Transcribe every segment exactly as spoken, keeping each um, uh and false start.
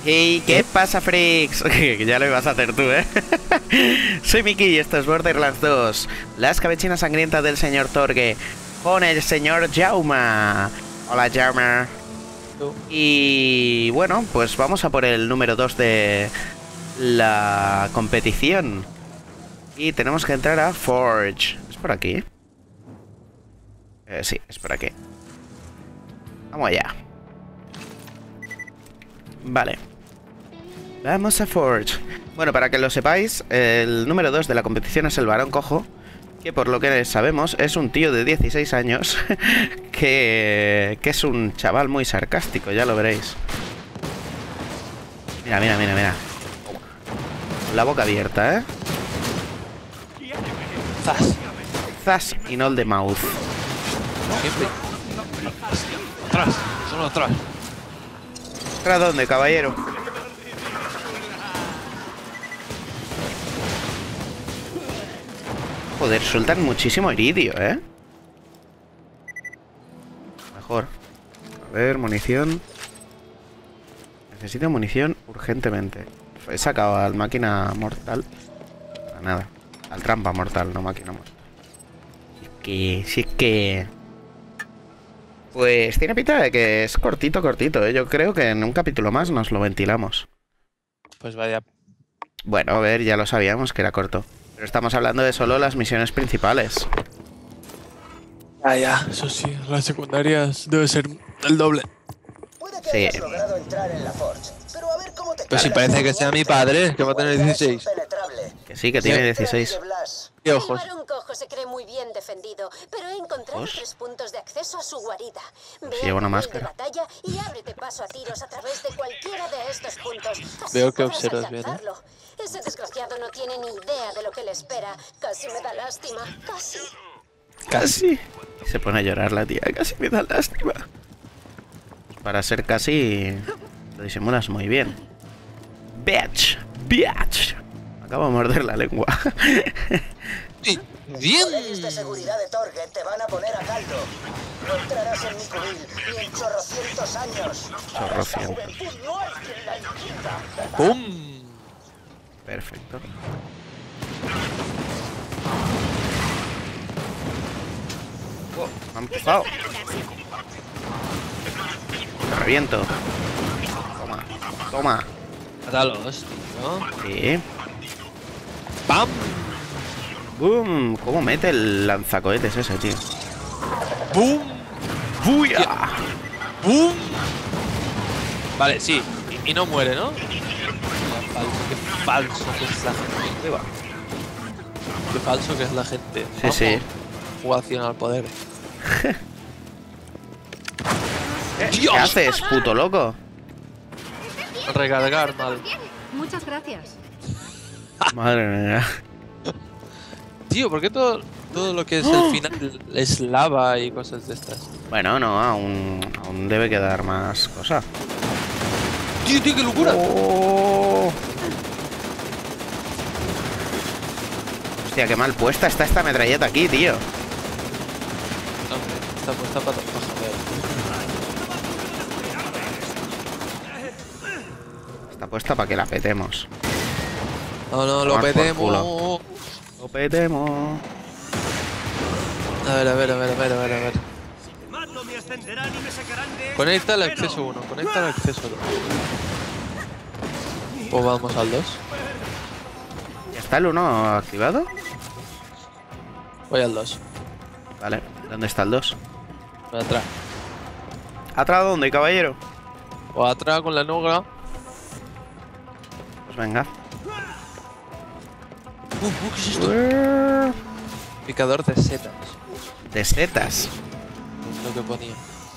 Hey, ¿qué pasa, freaks? Ya lo ibas a hacer tú, ¿eh? Soy Miki y esto es Borderlands dos, la escabechina sangrienta del señor Torgue, con el señor Jauma. Hola, Jauma. Y bueno, pues vamos a por el número dos de la competición. Y tenemos que entrar a Forge. ¿Es por aquí? Eh, sí, es por aquí. Vamos allá. Vale. Vamos a Forge. Bueno, para que lo sepáis, el número dos de la competición es el varón cojo, que por lo que sabemos es un tío de dieciséis años que, que es un chaval muy sarcástico, ya lo veréis. Mira, mira, mira, mira. La boca abierta, ¿eh? Zas. Zas in all the mouth. Siempre. Atrás, solo atrás. ¿Para dónde, caballero? Joder, sueltan muchísimo iridio, ¿eh? Mejor. A ver, munición. Necesito munición urgentemente. He sacado al máquina mortal. Para nada. Al trampa mortal, no máquina mortal. Si es que... Si es que... Pues tiene pinta de que es cortito, cortito, ¿eh? Yo creo que en un capítulo más nos lo ventilamos. Pues vaya. Bueno, a ver, ya lo sabíamos que era corto. Pero estamos hablando de solo las misiones principales. Ah, ya. Eso sí, las secundarias debe ser el doble. Puede que Sí. hayas logrado entrar en la Forge, pero a ver cómo te Pues si cargas parece a que un sea mi viaje. padre, que va a tener Fuerza es dieciséis. impenetrable. Que sí, que tiene dieciséis. Traje de Blas. ¿Qué ojos? El varón cojo se cree muy bien defendido, pero he encontrado ¿Ojos? tres puntos de acceso a su guarida. Ve Sí, lleva al una nivel de máscara. batalla y ábrete paso a tiros a través de cualquiera de estos puntos. Así Veo que podrás observas bien, ¿eh? alcanzarlo. Ese desgraciado no tiene ni idea de lo que le espera. Casi me da lástima. Casi. Casi. Se pone a llorar la tía. Casi me da lástima. Para ser casi... Lo disimulas muy bien. Bitch. Bitch. Acabo de morder la lengua. Sí. Los ¡Bien! leyes de seguridad de Torgue te van a poner a caldo. No entrarás en mi cubil ni en chorrocientos años. A esta Chorrocientos. juventud no hay quien la entienda. ¡Pum! Perfecto. Oh, me han empujado. Te reviento. Toma. Toma. Mátalos, tío. Sí. ¡Pam! Boom. ¿Cómo mete el lanzacohetes ese, tío? ¡Pum! ¡Buya! ¡Pum! Vale, sí. Y, y no muere, ¿no? Qué falso que es la gente. Qué falso que es la gente. Sí, sí. Jugación al poder. ¿Qué ¡Dios! haces, puto loco? Recargar mal. Muchas gracias. Madre mía. Tío, ¿por qué todo, todo lo que es el final es lava y cosas de estas? Bueno, no, aún, aún debe quedar más cosa. ¡Tío, tío, qué locura! Oh. Hostia, qué mal puesta está esta metralleta aquí, tío. Hombre, está puesta para joder. Está puesta para que la petemos. No, no, lo Tomar por petemos. culo. Lo petemos. A ver, a ver, a ver, a ver, a ver, a ver. Conecta el acceso uno, conecta el acceso dos. O vamos al dos. ¿Ya está el uno activado? Voy al dos. Vale, ¿dónde está el dos? Por atrás. ¿Atrás dónde, caballero? O atrás con la nuga. Pues venga. Uh, uh, ¿qué es esto? Picador de setas. De setas. Lo que ponía.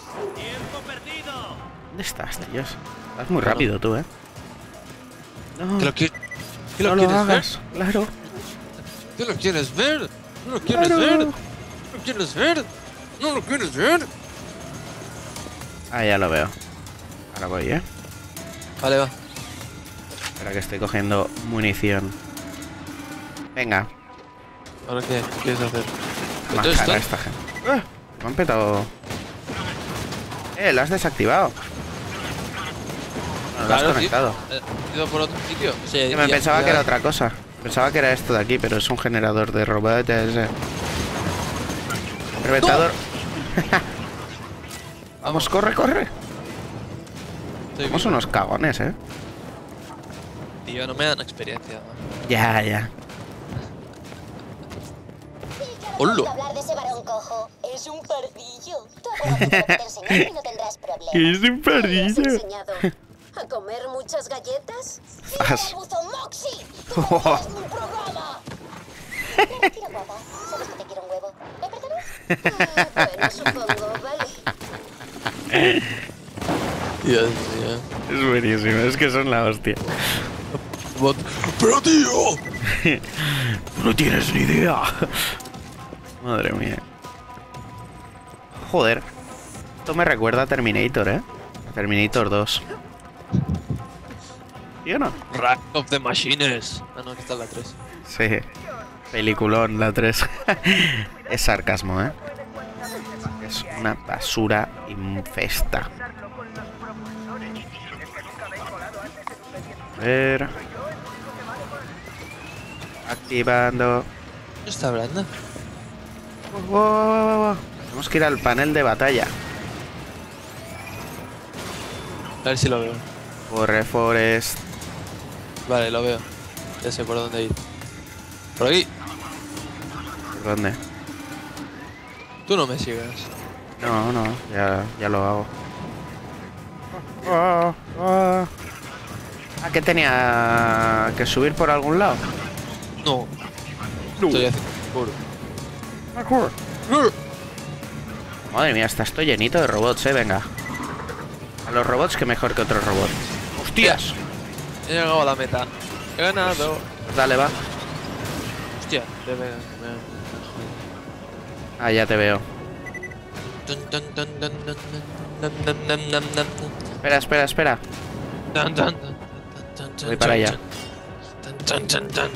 ¿Dónde estás, tío? Estás muy rápido tú, ¿eh? No, ¿Qué lo, qui- ¿Qué lo no lo quieres hagas. Claro. ver? ¿Qué lo quieres ver? ¿No lo quieres Claro. ver? ¿No lo quieres ver? ¿No lo quieres ver? Ah, ya lo veo. Ahora voy, ¿eh? Vale, va. Espera que estoy cogiendo munición. Venga. ¿Ahora qué? ¿Qué quieres hacer? Más Entonces, cara ¿tú? esta gente. ¡Ah! Me han petado. Eh, la has desactivado. No, lo has Claro, conectado. tío. Eh, He ido por otro sitio. O sea, Que me ya- pensaba ya- que era otra cosa. Pensaba que era esto de aquí, pero es un generador de robots. eh. Reventador. Vamos, corre, corre. Estoy Somos vivo. unos cagones, eh. Tío, no me dan experiencia. ¿no? Ya, ya. ¡Hola! Tengo que hablar de ese varón cojo. Es un pardillo. Tú acuérdate de lo que te enseñé y no tendrás problemas. Es un ¿Qué le has pardillo. enseñado? ¿A comer muchas galletas? As- ¡Buzo Moxie! ¡Tú no eres mi programa! Me retiro, guapa. Sabes que te quiero un huevo. ¿Me perdonas? Ah, bueno, supongo, vale. Dios mío. Es buenísimo, es que son la hostia. Bot- ¡Pero tío! No tienes ni idea. Madre mía. Joder. Esto me recuerda a Terminator, ¿eh? A Terminator dos. ¿Sí o no? Rack of the Machines. Ah, no, que está la tres. Sí. Peliculón, la tres. Es sarcasmo, ¿eh? Es una basura infesta. A ver. Activando. ¿Qué está hablando? Wow, wow, wow, wow. Tenemos que ir al panel de batalla. A ver si lo veo. Corre, Forest. Vale, lo veo. Ya sé por dónde ir. Por aquí. ¿Por dónde? Tú no me sigas. No, no, ya, ya lo hago. Oh, oh. Ah, que tenía que subir por algún lado. No. Estoy haciendo seguro. Madre mía, hasta estoy llenito de robots, eh, venga. A los robots que mejor que otros robots. ¡Hostias! He llegado a la meta. He ganado. Pues dale, va. Hostia, debe. me- Ah, ya te veo. Dun, dun, dun, dun, dun, dun, dun, dun, dun, dun, Espera, espera, espera. dun, dun, dun, dun, dun, Voy para allá. dun, dun, dun, dun.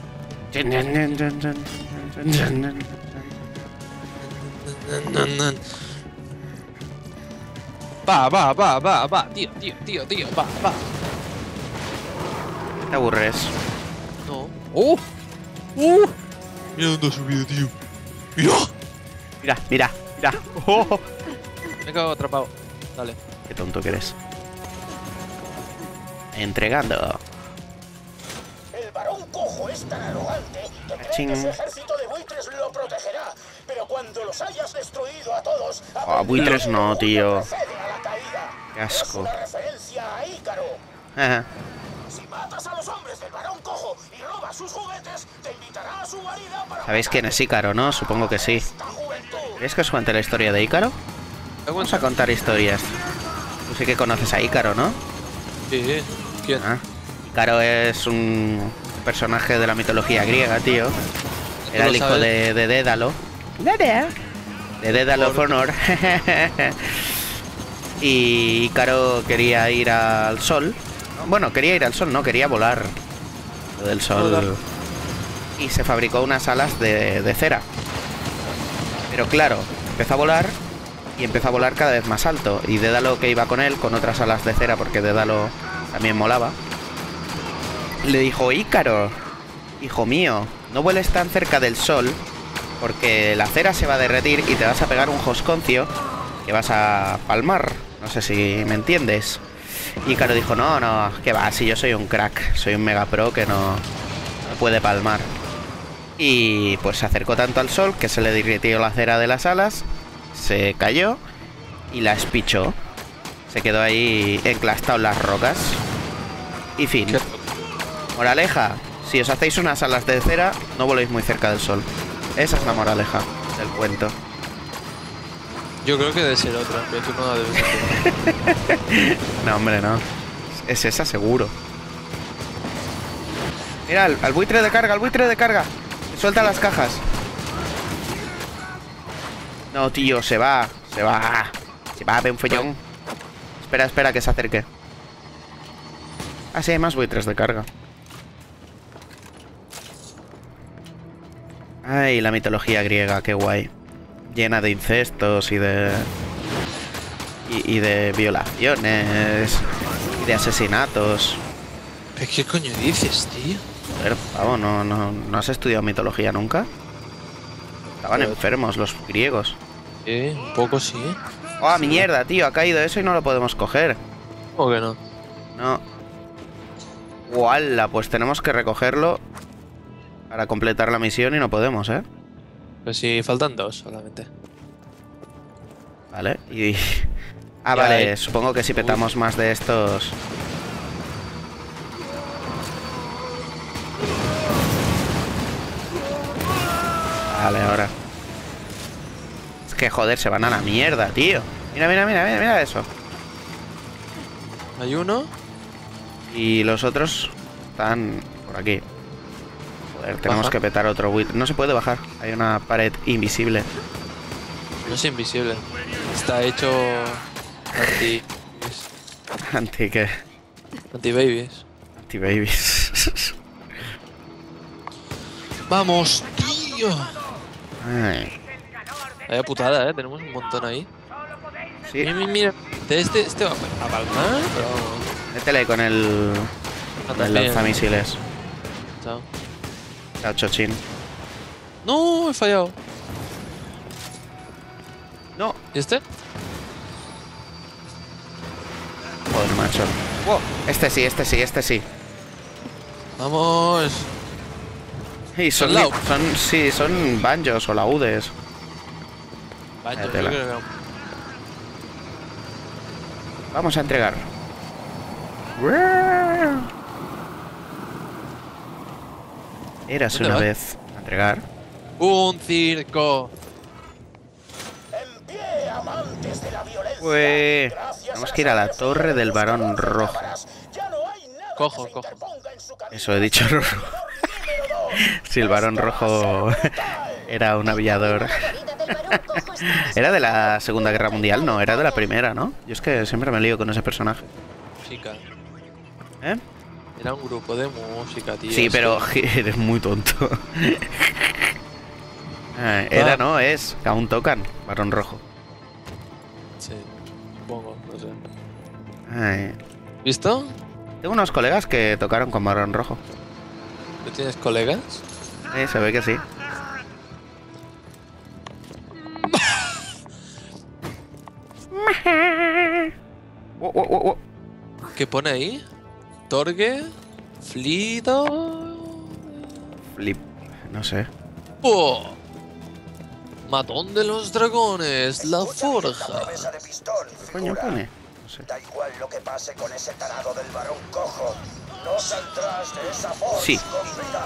Dun, dun, dun. Va, va, va, va, va, tío, tío, tío, tío, va, va. Te aburres. No. ¡Oh! ¡Uh! Mira dónde ha subido, tío. ¡Mira! Mira, mira, mira. Oh, Me he quedado atrapado. Dale. qué tonto que eres. Entregando. El varón cojo es tan arrogante que cree Ching. que su ejército de buitres lo protegerá. Pero cuando los hayas destruido a todos... Ah, buitres no, tío. procede a la caída. Qué asco. Es una referencia a Ícaro. Ajá. Si matas a los hombres del varón cojo y robas sus juguetes, te invitará a su guarida para... ¿Sabéis quién es Ícaro, no? Supongo que sí. esta juventud. ¿Queréis que os cuente la historia de Ícaro? Vamos a contar historias. Tú sí que conoces a Ícaro, ¿no? Sí. ¿Quién? Ah. Ícaro es un personaje de la mitología griega, tío. Era lo el hijo sabes? de, de Dédalo. De Dédalo Por- Honor. Y Ícaro quería ir al sol. Bueno, quería ir al sol, no, quería volar. Lo del Volar. sol. Y se fabricó unas alas de, de cera. Pero claro, empezó a volar y empezó a volar cada vez más alto. Y Dédalo, que iba con él, con otras alas de cera, porque Dédalo también molaba, le dijo: Ícaro, hijo mío, no vueles tan cerca del sol, porque la cera se va a derretir y te vas a pegar un josconcio que vas a palmar. No sé si me entiendes. Ícaro dijo: no, no, que va, si yo soy un crack, soy un mega pro que no, no puede palmar. Y pues se acercó tanto al sol que se le derritió la cera de las alas, se cayó y la espichó. Se quedó ahí enclastado en las rocas. Y fin. ¿Qué? Moraleja: si os hacéis unas alas de cera, no voléis muy cerca del sol. Esa es la moraleja del cuento. Yo creo que debe ser otra, pero tú no la debes hacer. No, hombre, no. Es esa seguro. Mira, al, al buitre de carga, al buitre de carga. Suelta las cajas. No, tío, se va. Se va. Se va, ve un follón. Espera, espera, que se acerque. Ah, sí, hay más buitres de carga. Ay, la mitología griega, qué guay. Llena de incestos y de... Y, y de violaciones. Y de asesinatos. ¿Pero qué coño dices, tío? Joder, pavo, ¿no, no, no has estudiado mitología nunca? Estaban Pero- enfermos los griegos. Sí, un poco sí. ¡Oh, mierda, tío! Ha caído eso y no lo podemos coger. ¿Cómo que no? No. ¡Wala! Pues tenemos que recogerlo para completar la misión y no podemos, ¿eh? Pues sí, faltan dos solamente. Vale, y... Ah, Ya vale, hay- supongo que si petamos más de estos... Vale, ahora. Es que joder, se van a la mierda, tío. Mira, mira, mira, mira, mira eso. Hay uno. Y los otros están por aquí. Joder, tenemos Baja. que petar otro buitre. No se puede bajar. Hay una pared invisible. No es invisible. Está hecho anti... Anti que... Anti-babies. Anti babies. ¡Vamos, tío! Ay, Vaya putada, ¿eh? Tenemos un montón ahí. sí, Mira, mira, mira. Este, este va a palmar, pero vamos. métele con el... Ah, Con el también. lanzamisiles. Chao. Chao, chochín. No, he fallado. No. ¿Y este? Joder, macho. Wow. Este sí, este sí, este sí. Vamos. Y son, Son lau- son, sí, son banjos o laúdes. Vaya, Eh, yo tela. creo que... Vamos a entregar. Eras ¿Dónde una va? vez. A entregar. Un circo. En pie, amantes de la violencia. Pues... Gracias Tenemos a que ir a la las torre del Barón cámaras, Rojo. ya no hay nada Cojo, que se cojo. interponga en su camino. Eso he dicho. Número dos. Si el Barón Rojo era un aviador. La guarida del varón cojo está ¿Era de la Segunda Guerra Mundial? No, era de la Primera, ¿no? Yo es que siempre me lío con ese personaje. Música. ¿Eh? Era un grupo de música, tío. Sí, es pero que- eres muy tonto. Ah, era, Ah. no, es. Aún tocan. Barón Rojo. Sí, supongo, no sé. Ay. ¿Visto? Tengo unos colegas que tocaron con Barón Rojo. ¿Tú tienes colegas? Eh, se ve que sí. Oh, oh, oh, oh. ¿Qué pone ahí? Torgue, Flido. Flip. No sé. ¡Oh! Matón de los dragones, la Escucha bien la forja. promesa de pistón, ¿Qué coño figura. pone? No sé. Da igual lo que pase con ese tarado del varón cojo. No saldrás de esa forja Sí. con vida.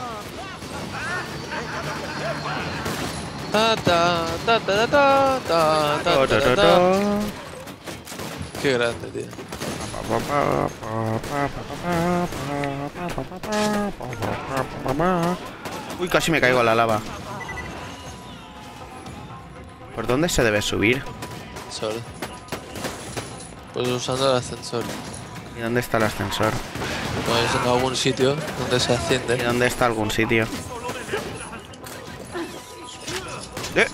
Ta ta ta ta ta ta ta ta ta ta ta. Qué grande, tío. Uy, casi me caigo a la lava. ¿Por dónde se debe subir? Sol. Pues usando el ascensor. ¿Y dónde está el ascensor? Pues en algún sitio donde se ¿Y asciende. dónde está algún sitio? ¡Eh!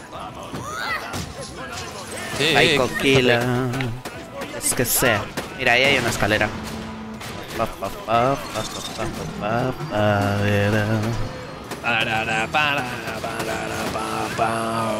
Sí, ¡Ay, sí, coquila! Es que sé. Mira, ahí hay una escalera. Pa, pa, pa, pa, pa, pa, pa, pa, era. Parara, para, parara, pa, pa.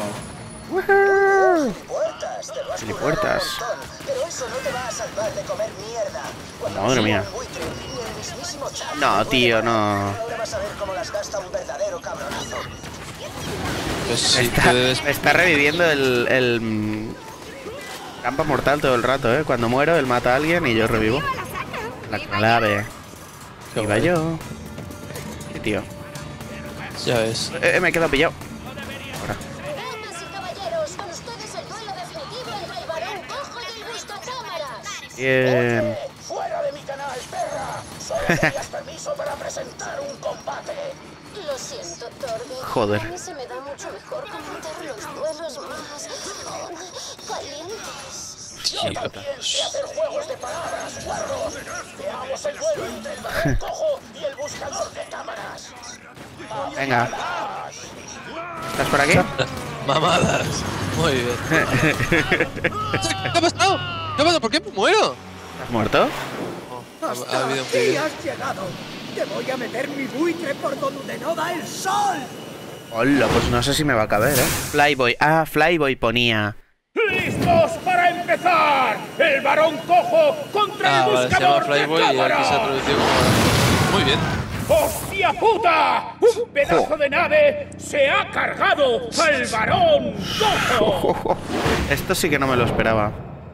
Puertas, te lo has Filipuertas. currado un montón, pero eso no te va a salvar de comer mierda. Cuando Madre sea mía. un buitre, ni el mismísimo Chuck No, te puede tío, parar. no. Ahora vas a ver cómo las gasta un verdadero cabronazo. Pues sí, Está, puedes. está reviviendo el, el mm, campo mortal todo el rato, ¿eh? Cuando muero, él mata a alguien y yo revivo. La clave. Qué Iba guay. yo. Sí, tío. Ya ves. Eh, eh, me he quedado pillado. Ahora. Damas y caballeros, con ustedes el duelo definitivo entre el varón cojo y el buscacámaras. Bien. Oye, fuera de mi canal, perra. Solo tenías permiso para presentar un combate. Lo siento, Torge. Joder. A mí se me da mucho mejor comentar los duelos más oh, calientes. Yo también sé hacer juegos de palabras, guarro. Veamos el duelo entre el varón cojo y el buscador de cámaras. Venga. ¿Estás por aquí? Mamadas. Muy bien. ¿Qué ha pasado? ¿Qué ha pasado? ¿Por qué me muero? ¿Has muerto? No, Hasta ha habido un aquí vídeo. has llegado. Te voy a meter mi buitre por donde no da el sol. Hola, pues no sé si me va a caber, ¿eh? Flyboy. Ah, Flyboy ponía. ¡Listos para empezar! ¡El varón cojo contra Ah, el vale, se llama buscador de Flyboy y aquí se ha cámara! traducido como... Muy bien. ¡Hostia puta! ¡Un pedazo de nave se ha cargado al varón cojo! Esto sí que no me lo esperaba.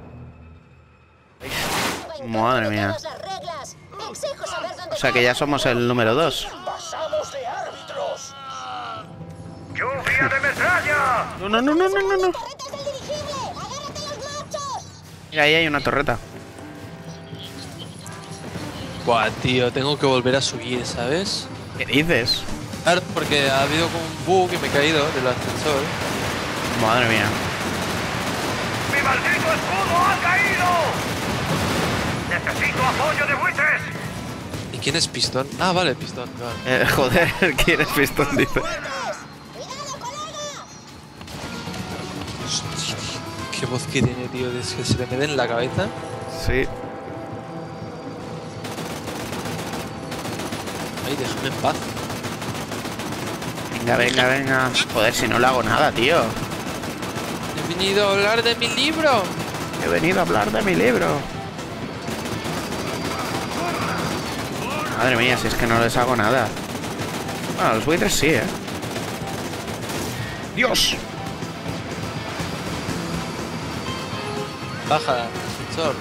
Madre mía. O sea que ya somos el número dos. Pasamos de árbitros. ¡Lluvia de metralla! No, no, no, no, no, no, no. ¡Torretas del dirigible! ¡Agárrate los machos! Mira, ahí hay una torreta. Buah, tío, tengo que volver a subir, ¿sabes? ¿Qué dices? Claro, porque ha habido como un bug y me he caído del ascensor. Madre mía. ¡Mi maldito escudo ha caído! ¡Necesito apoyo de buitres! ¿Y quién es Pistón? Ah, vale, Pistón. Vale. Eh, joder, ¿quién es pistón? Dice. ¡Cuidado, colega! Hostia, tío, qué voz que tiene, tío. Es que se le mete en la cabeza. Sí. Ay, déjame en paz. Venga, venga, venga. Joder, si no le hago nada, tío. He venido a hablar de mi libro. He venido a hablar de mi libro. Madre mía, si es que no les hago nada. Bueno, los buitres sí, ¿eh? ¡Dios! Baja, ascensor.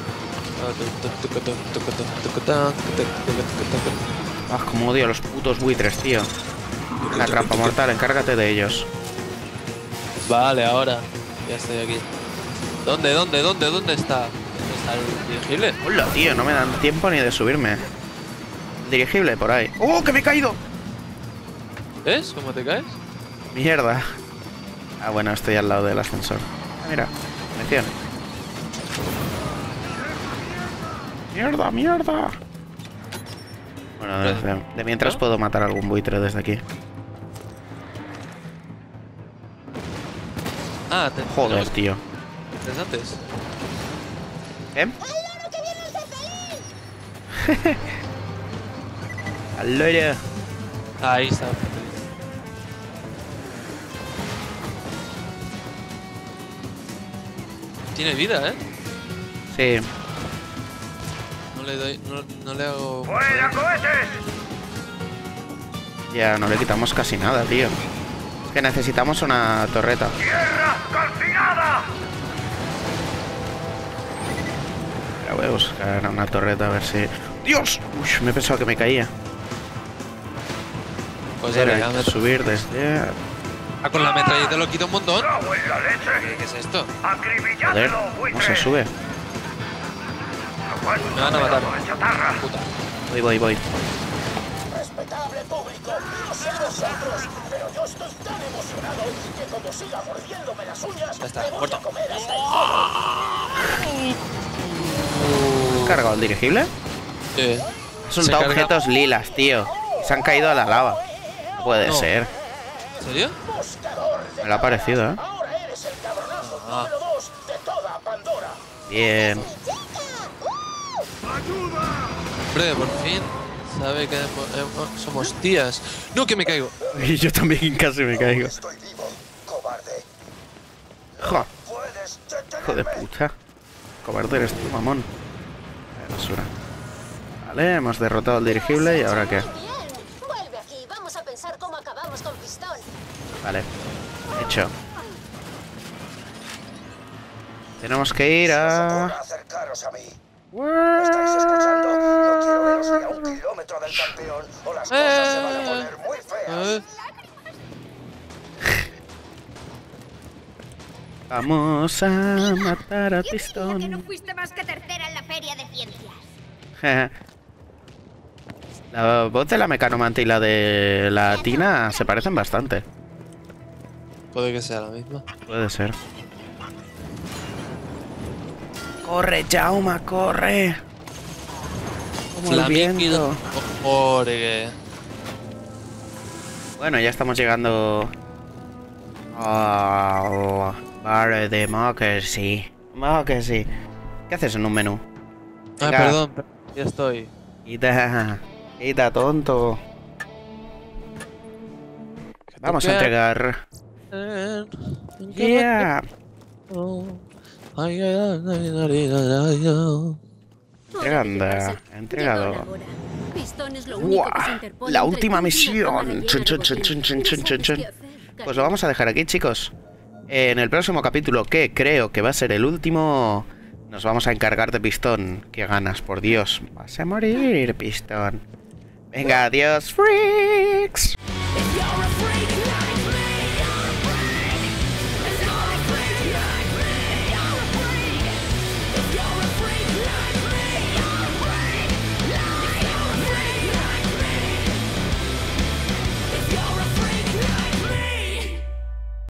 Ah, como odio a los putos buitres, tío. La trampa mortal, encárgate de ellos. Vale, ahora. Ya estoy aquí. ¿Dónde, dónde, dónde, dónde está? ¿Dónde está el dirigible? Hola, tío, no me dan tiempo ni de subirme. El dirigible, por ahí. ¡Oh, que me he caído! ¿Ves cómo te caes? Mierda. Ah, bueno, estoy al lado del ascensor. Ah, mira, atención. ¡Mierda, mierda! Bueno, de, de- de mientras puedo matar a algún buitre desde aquí. Ah, te, Joder, tío. Interesantes. ¿Eh? ¡Al loro! Ahí está. Tiene vida, ¿eh? Sí. No le doy, no, no le hago... ¡Fuera cohetes! Ya no le quitamos casi nada, tío. Es que necesitamos una torreta. ¡Tierra calcinada! Ahora voy a buscar una torreta a ver si... ¡Dios! Uy, me he pensado que me caía. Pues Joder, dale, hay que hazme- subir desde... Ah, con la metralleta lo quito un montón. ¡Cago en la ¿Qué, leche! qué es esto? Joder, ¡Acribilladlo, ¿cómo se buitres! sube? Me van a matar. ¡Chatarra! Puta. Voy, voy, voy. Respetable público, no sé vosotros, pero yo estoy tan emocionado que como siga mordiéndome las uñas, Ya está, me voy muerto. a comer hasta el ¿Has cargado el dirigible? Eh, Son se soltado carga- objetos lilas, tío. Se han caído a la lava. No puede No. ser. ¿En serio? buscador de Me lo ha parecido, ¿eh? Ahora eres el cabronazo Ah. número dos de toda Pandora. Bien. Hombre, por fin. Sabe que hemos- hemos- somos tías. No, que me caigo. Y yo también casi me caigo. Estoy vivo, cobarde. Jo, Puedes hijo de detenerme. puta. Cobarde eres tú, mamón. Vaya basura. Vale, hemos derrotado al dirigible y ahora qué. Bien. Vuelve aquí. Vamos a pensar cómo acabamos con Pistón. Vale. Hecho. Tenemos que ir a... Acercaros a mí. ¿Me estáis escuchando? No quiero veros ni a un kilómetro del campeón o las cosas se van a poner muy feas. Eh, Vamos a matar a Yo creía que no Pistón. fuiste más que tercera en la feria de ciencias. La voz de la Mecanomante y la de la Tina se parecen bastante. puede que sea la misma. Puede ser. Corre, Jauma, corre. Como el viento. Jorge. Bueno, ya estamos llegando al bar de Democracy. Democracy. ¿Qué haces en un menú? Ah, Venga. perdón, ya estoy. Quita, quita, tonto. Vamos a entregar. Yeah. Entregando, entregado. Pistón es lo único que se ¡Guau! interpone La entre última tú y la misión. caballería Chun, de chun, chun, Botín. chun, chun, No chun, chun, sabes chun. qué hacer, Pues lo vamos a dejar aquí, chicos. En el próximo capítulo, que creo que va a ser el último, nos vamos a encargar de Pistón. ¡Qué ganas, por Dios! Vas a morir, Pistón. Venga, adiós, freaks.